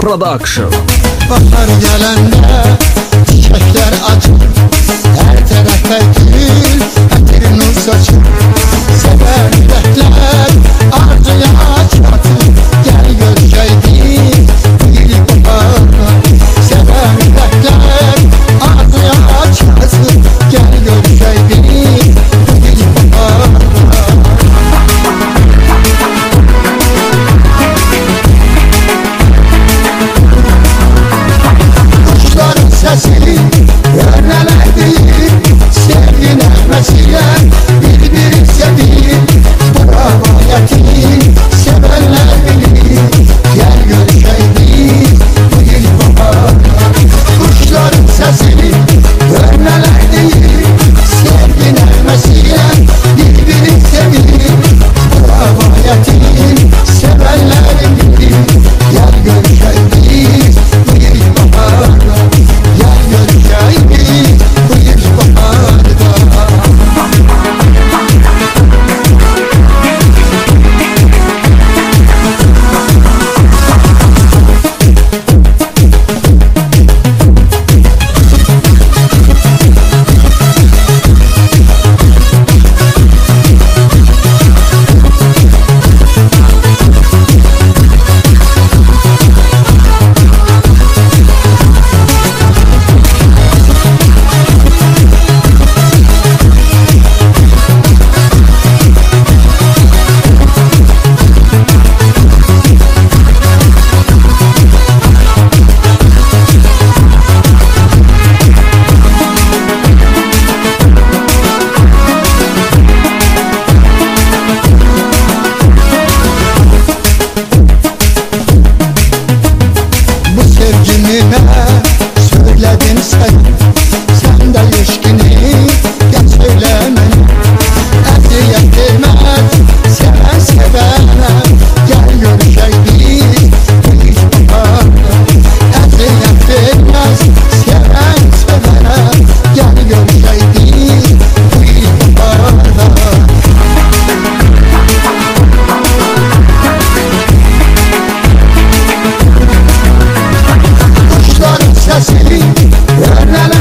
Production. Bahar gelende çiçekler açır, her tarafta gül, etir nur saçır. Sever bekler, arzuya çatır, gel görüşeydik bir bahar. Sever bekler, arzuya çatır, gel görüşeydik bir bahar. Kuşların sesi öğrenemedik, sevgi nefesiyle birbirini sevdik. Bravo yatim, sevenler bilir, gel görüşeydik bu ilkbahar. Kuşların sesi öğrenemedik, sevgi nefesiyle birbirini sevdik. Bravo yatim, sevenler bilir, gel görüşeydik bu ilkbahar. Gel görüşeydik bu ilkbaharda. Sevgilime söyledim sen, sen de ilişkini gel söylemeni. Eziyet vermez seven sevene, gel görüşeydik bu ilkbaharda. Eziyet vermez seven sevene, gel görüşeydik bu ilkbaharda. Kuşların sesi öğrenemedik,